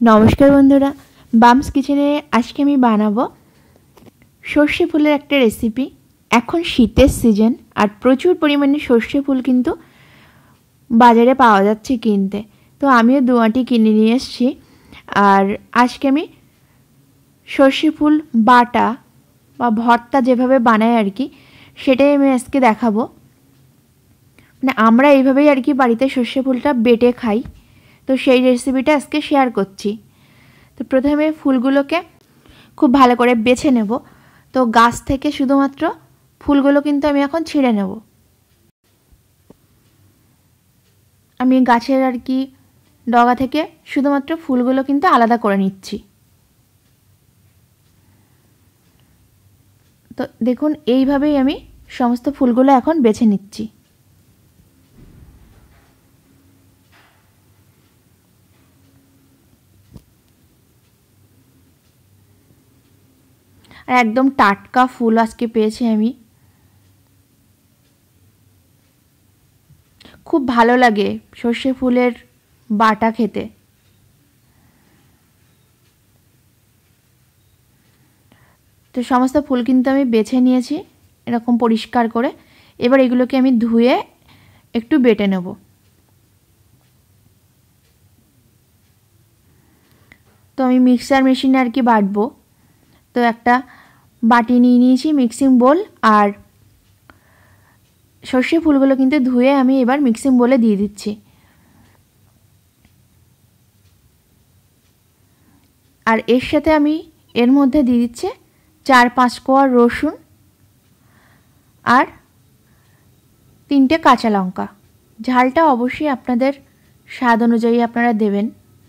নমস্কার বন্ধুরা, বামস কিচেনে আজকে আমি বানাবো সর্ষে ফুলের একটা রেসিপি। এখন শীতের সিজন আর প্রচুর পরিমাণে সর্ষে ফুল কিন্তু বাজারে পাওয়া যাচ্ছে কিনতে। তো আমিও দুয়াটি কিনে নিয়ে এসেছি। আর আজকে আমি সর্ষে ফুল বাটা বা ভর্তা যেভাবে বানাই আর কি, সেটাই আমি আজকে দেখাবো। মানে আমরা এইভাবেই আর কি বাড়িতে সর্ষে ফুলটা বেটে খাই। তো সেই রেসিপিটা আজকে শেয়ার করছি। তো প্রথমে ফুলগুলোকে খুব ভালো করে বেছে নেব। তো গাছ থেকে শুধুমাত্র ফুলগুলো কিন্তু আমি এখন ছিঁড়ে নেব। আমি গাছের আর কি ডগা থেকে শুধুমাত্র ফুলগুলো কিন্তু আলাদা করে নিচ্ছি। তো দেখুন, এইভাবেই আমি সমস্ত ফুলগুলো এখন বেছে নিচ্ছি। আর একদম টাটকা ফুল আজকে পেয়েছি আমি। খুব ভালো লাগে সর্ষে ফুলের বাটা খেতে। তো সমস্ত ফুল কিন্তু আমি বেছে নিয়েছি এরকম পরিষ্কার করে। এবার এগুলোকে আমি ধুয়ে একটু বেটে নেব। তো আমি মিক্সার মেশিনে আর কি বাটবো। তো একটা বাটি নিয়ে নিয়েছি, মিক্সিং বোল। আর সর্ষে ফুলগুলো কিন্তু ধুয়ে আমি এবার মিক্সিং বোলে দিয়ে দিচ্ছি। আর এর সাথে আমি এর মধ্যে দিয়ে দিচ্ছি 4-5 কোয়া রসুন আর 3টে কাঁচা লঙ্কা। ঝালটা অবশ্যই আপনাদের স্বাদ অনুযায়ী আপনারা দেবেন।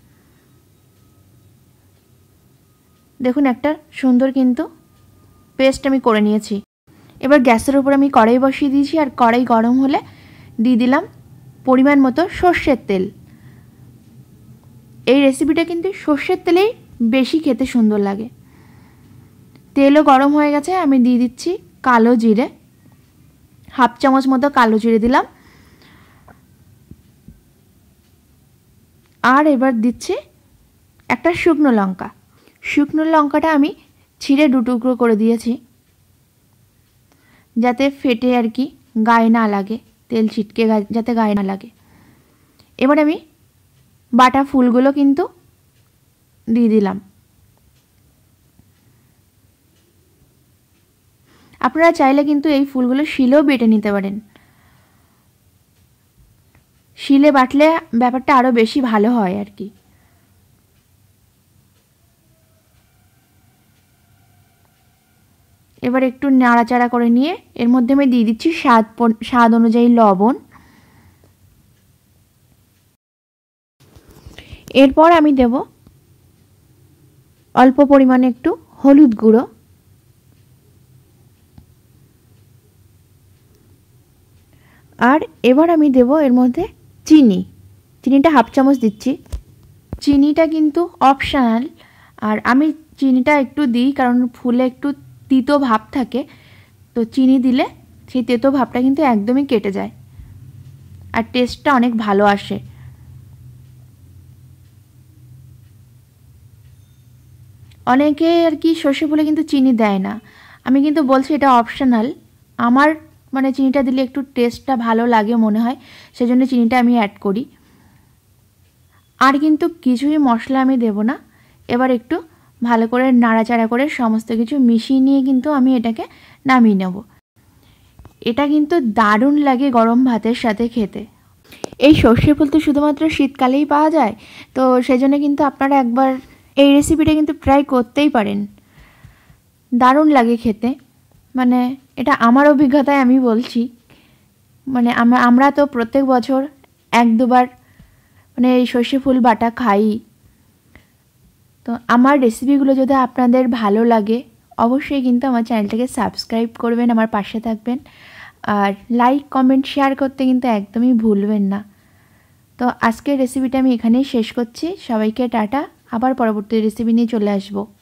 দেখুন, একটা সুন্দর কিন্তু পেস্ট আমি করে নিয়েছি। এবার গ্যাসের উপর আমি কড়াই বসিয়ে দিয়েছি। আর কড়াই গরম হলে দিয়ে দিলাম পরিমাণ মতো সর্ষের তেল। এই রেসিপিটা কিন্তু সর্ষের তেলেই বেশি খেতে সুন্দর লাগে। তেলও গরম হয়ে গেছে, আমি দিয়ে দিচ্ছি কালো জিরে। 1/2 চামচ মতো কালো জিরে দিলাম। আর এবার দিচ্ছি একটা শুকনো লঙ্কা। শুকনো লঙ্কাটা আমি ছিঁড়ে 2 টুকরো করে দিয়েছি, যাতে ফেটে আর কি গায়ে না লাগে, তেল ছিটকে যাতে গায়ে না লাগে। এবার আমি বাটা ফুলগুলো কিন্তু দিয়ে দিলাম। আপনারা চাইলে কিন্তু এই ফুলগুলো শিলেও বেটে নিতে পারেন। শিলে বাটলে ব্যাপারটা আরও বেশি ভালো হয় আর কি। এবার একটু নাড়াচাড়া করে নিয়ে এর মধ্যে আমি দিয়ে দিচ্ছি স্বাদ অনুযায়ী লবণ। এরপর আমি দেব অল্প পরিমাণে একটু হলুদ গুঁড়ো। আর এবার আমি দেব এর মধ্যে চিনিটা 1/2 চামচ দিচ্ছি। চিনিটা কিন্তু অপশনাল, আর আমি চিনিটা একটু দিই কারণ ফুলে একটু তিতো ভাব থাকে। তো চিনি দিলে সেই তেতো ভাবটা কিন্তু একদমই কেটে যায় আর টেস্টটা অনেক ভালো আসে। অনেকে আর কি সর্ষে ফুলে কিন্তু চিনি দেয় না। আমি কিন্তু বলছি এটা অপশনাল। আমার মানে চিনিটা দিলে একটু টেস্টটা ভালো লাগে মনে হয়, সেজন্য চিনিটা আমি অ্যাড করি। আর কিন্তু কিছুই মশলা আমি দেব না। এবার একটু ভালো করে নাড়াচাড়া করে সমস্ত কিছু মিশিয়ে নিয়ে কিন্তু আমি এটাকে নামিয়ে নেব। এটা কিন্তু দারুণ লাগে গরম ভাতের সাথে খেতে। এই সর্ষে ফুল তো শুধুমাত্র শীতকালেই পাওয়া যায়। তো সেজন্য কিন্তু আপনারা একবার এই রেসিপিটা কিন্তু ট্রাই করতেই পারেন। দারুণ লাগে খেতে। মানে এটা আমার অভিজ্ঞতায় আমি বলছি। মানে আমরা তো প্রত্যেক বছর 1-2 বার মানে এই সর্ষে ফুল বাটা খাই। তো আমার রেসিপিগুলো যদি আপনাদের ভালো লাগে অবশ্যই কিন্তু আমার চ্যানেলটাকে সাবস্ক্রাইব করবেন, আমার পাশে থাকবেন। আর লাইক, কমেন্ট, শেয়ার করতে কিন্তু একদমই ভুলবেন না। তো আজকের রেসিপিটা আমি এখানেই শেষ করছি। সবাইকে টাটা। আবার পরবর্তী রেসিপি নিয়ে চলে আসবো।